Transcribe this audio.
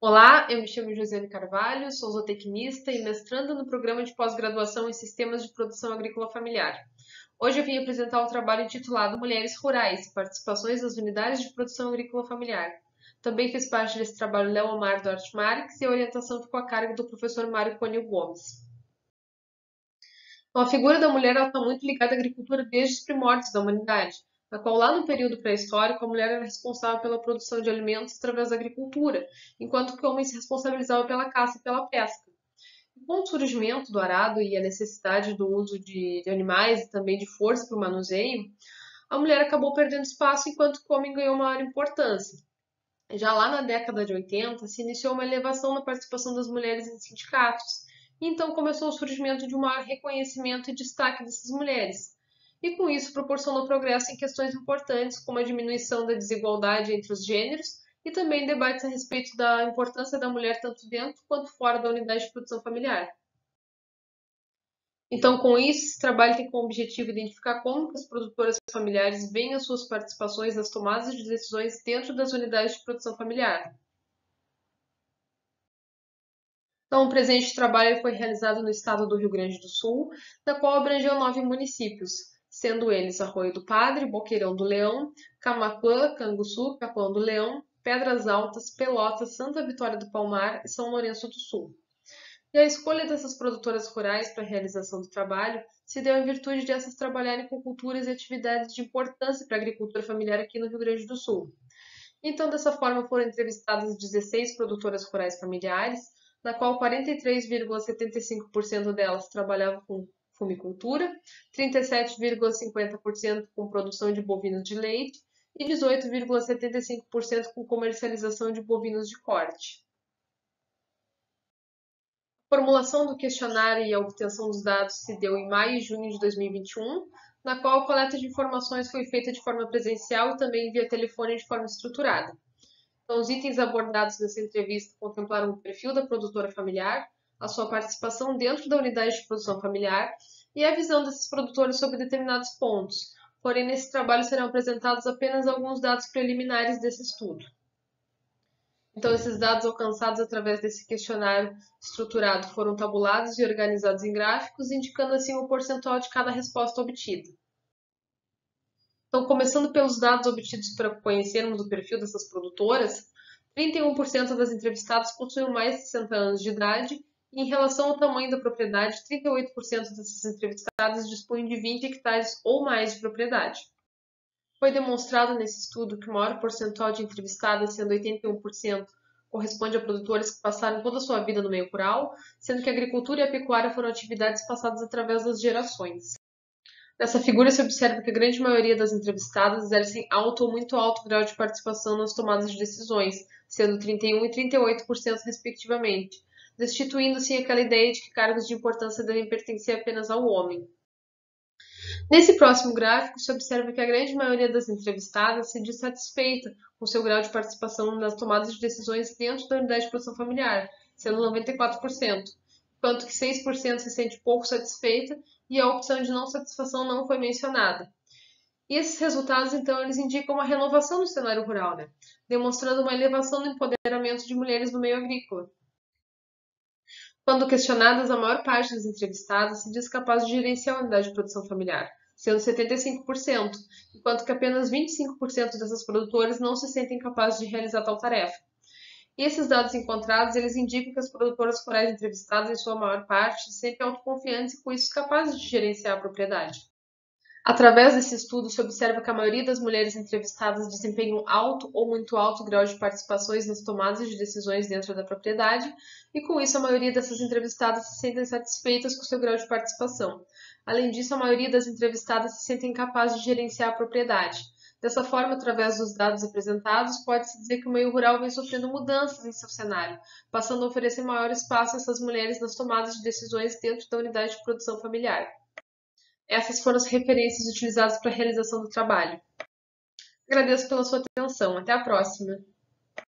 Olá, eu me chamo Josiane Carvalho, sou zootecnista e mestranda no programa de pós-graduação em Sistemas de Produção Agrícola Familiar. Hoje eu vim apresentar o trabalho intitulado Mulheres Rurais, Participações das Unidades de Produção Agrícola Familiar. Também fez parte desse trabalho Leomar Duarte Marques e a orientação ficou a cargo do professor Mário Conil Gomes. Então, a figura da mulher está muito ligada à agricultura desde os primórdios da humanidade, na qual lá no período pré-histórico a mulher era responsável pela produção de alimentos através da agricultura, enquanto que o homem se responsabilizava pela caça e pela pesca. Com o surgimento do arado e a necessidade do uso de animais e também de força para o manuseio, a mulher acabou perdendo espaço enquanto que o homem ganhou maior importância. Já lá na década de 80, se iniciou uma elevação na participação das mulheres em sindicatos, e então começou o surgimento de um maior reconhecimento e destaque dessas mulheres. E com isso proporcionou progresso em questões importantes, como a diminuição da desigualdade entre os gêneros e também debates a respeito da importância da mulher tanto dentro quanto fora da unidade de produção familiar. Então, com isso, esse trabalho tem como objetivo identificar como que as produtoras familiares veem as suas participações nas tomadas de decisões dentro das unidades de produção familiar. Então, o presente trabalho foi realizado no estado do Rio Grande do Sul, na qual abrangeu 9 municípios, sendo eles Arroio do Padre, Boqueirão do Leão, Camaquã, Canguçu, Capão do Leão, Pedras Altas, Pelotas, Santa Vitória do Palmar e São Lourenço do Sul. E a escolha dessas produtoras rurais para a realização do trabalho se deu em virtude de essas trabalharem com culturas e atividades de importância para a agricultura familiar aqui no Rio Grande do Sul. Então, dessa forma, foram entrevistadas 16 produtoras rurais familiares, na qual 43,75% delas trabalhavam com fumicultura, 37,50% com produção de bovinos de leite e 18,75% com comercialização de bovinos de corte. A formulação do questionário e a obtenção dos dados se deu em maio e junho de 2021, na qual a coleta de informações foi feita de forma presencial e também via telefone de forma estruturada. Então, os itens abordados nessa entrevista contemplaram o perfil da produtora familiar, a sua participação dentro da unidade de produção familiar e a visão desses produtores sobre determinados pontos. Porém, nesse trabalho serão apresentados apenas alguns dados preliminares desse estudo. Então, esses dados alcançados através desse questionário estruturado foram tabulados e organizados em gráficos, indicando assim o percentual de cada resposta obtida. Então, começando pelos dados obtidos para conhecermos o perfil dessas produtoras, 31% das entrevistadas possuíam mais de 60 anos de idade e, em relação ao tamanho da propriedade, 38% dessas entrevistadas dispunham de 20 hectares ou mais de propriedade. Foi demonstrado nesse estudo que o maior percentual de entrevistadas, sendo 81%, corresponde a produtores que passaram toda a sua vida no meio rural, sendo que a agricultura e a pecuária foram atividades passadas através das gerações. Nessa figura se observa que a grande maioria das entrevistadas exercem alto ou muito alto grau de participação nas tomadas de decisões, sendo 31% e 38% respectivamente, destituindo assim aquela ideia de que cargos de importância devem pertencer apenas ao homem. Nesse próximo gráfico, se observa que a grande maioria das entrevistadas se diz satisfeita com seu grau de participação nas tomadas de decisões dentro da unidade de produção familiar, sendo 94%, enquanto que 6% se sente pouco satisfeita e a opção de não satisfação não foi mencionada. E esses resultados, então, eles indicam uma renovação do cenário rural, demonstrando uma elevação no empoderamento de mulheres no meio agrícola. Quando questionadas, a maior parte das entrevistadas se diz capaz de gerenciar a unidade de produção familiar, sendo 75%, enquanto que apenas 25% dessas produtoras não se sentem capazes de realizar tal tarefa. E esses dados encontrados, eles indicam que as produtoras rurais entrevistadas, em sua maior parte, se sentem autoconfiantes e com isso capazes de gerenciar a propriedade. Através desse estudo, se observa que a maioria das mulheres entrevistadas desempenham alto ou muito alto grau de participações nas tomadas de decisões dentro da propriedade, e com isso a maioria dessas entrevistadas se sentem satisfeitas com seu grau de participação. Além disso, a maioria das entrevistadas se sentem capazes de gerenciar a propriedade. Dessa forma, através dos dados apresentados, pode-se dizer que o meio rural vem sofrendo mudanças em seu cenário, passando a oferecer maior espaço a essas mulheres nas tomadas de decisões dentro da unidade de produção familiar. Essas foram as referências utilizadas para a realização do trabalho. Agradeço pela sua atenção. Até a próxima!